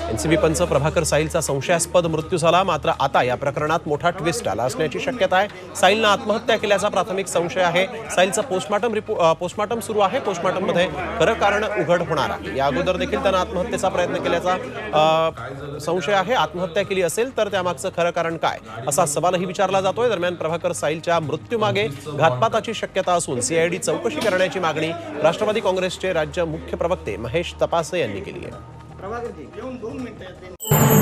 NCB पंच प्रभाकर साईलचा संशयास्पद मृत्यू झाला, मात्र आता या प्रकरणात मोठा ट्विस्ट आला असण्याची शक्यता आहे। साईलने आत्महत्या केल्याचा प्राथमिक संशय आहे। साईलचं पोस्टमॉर्टम सुरू आहे। पोस्टमॉर्टममध्ये खरं कारण उघड होणार आहे। या अगोदर देखील त्यानं आत्महत्येचा प्रयत्न केल्याचा संशय आहे। आत्महत्या केली असेल तर त्यामागचं खरं कारण काय असा सवालही विचारला जातोय। दरम्यान प्रभाकर साईलच्या मृत्यूमागे घातपाताची शक्यता असून सीआयडी चौकशी करण्याची मागणी राष्ट्रवादी काँग्रेसचे राज्य मुख्य प्रवक्ते महेश तपासे यांनी केली आहे।